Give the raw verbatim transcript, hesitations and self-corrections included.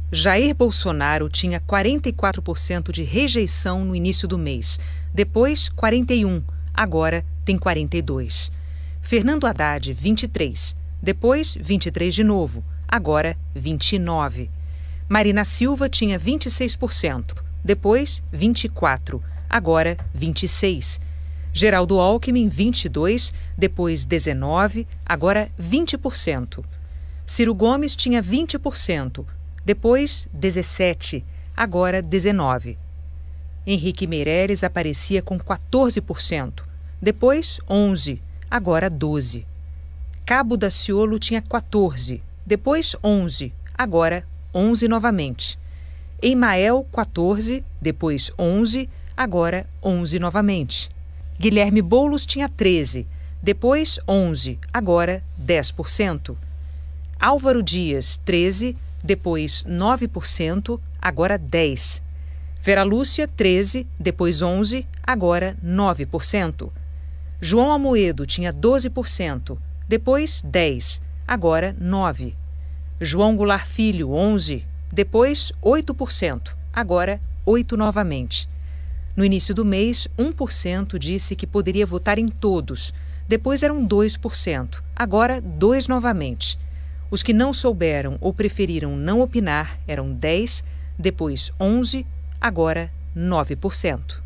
Jair Bolsonaro tinha quarenta e quatro por cento de rejeição no início do mês, depois quarenta e um por cento, agora tem quarenta e dois por cento. Fernando Haddad, vinte e três por cento, depois vinte e três por cento de novo, agora vinte e nove por cento. Marina Silva tinha vinte e seis por cento, depois vinte e quatro por cento, agora vinte e seis por cento. Geraldo Alckmin, vinte e dois por cento, depois dezenove por cento, agora vinte por cento. Ciro Gomes tinha vinte por cento, depois dezessete por cento, agora dezenove por cento. Henrique Meirelles aparecia com quatorze por cento, depois onze por cento, agora doze por cento. Cabo Daciolo tinha quatorze por cento, depois onze por cento, agora onze por cento novamente. Emael, quatorze por cento, depois onze por cento, agora onze por cento novamente. Guilherme Boulos tinha treze por cento, depois onze por cento, agora dez por cento. Álvaro Dias, treze por cento, depois nove por cento, agora dez por cento. Vera Lúcia, treze por cento, depois onze por cento, agora nove por cento. João Amoedo tinha doze por cento, depois dez por cento, agora nove por cento. João Goulart Filho, onze por cento, depois oito por cento, agora oito por cento novamente. No início do mês, um por cento disse que poderia votar em todos, depois eram dois por cento, agora dois por cento novamente. Os que não souberam ou preferiram não opinar eram dez por cento, depois onze por cento, agora nove por cento.